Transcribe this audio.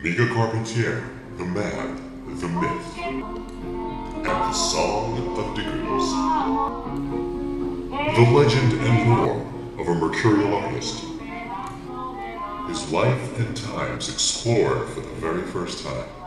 Micah Carpentier, the man, the myth, and the song of degrees. The legend and lore of a mercurial artist. His life and times explored for the very first time.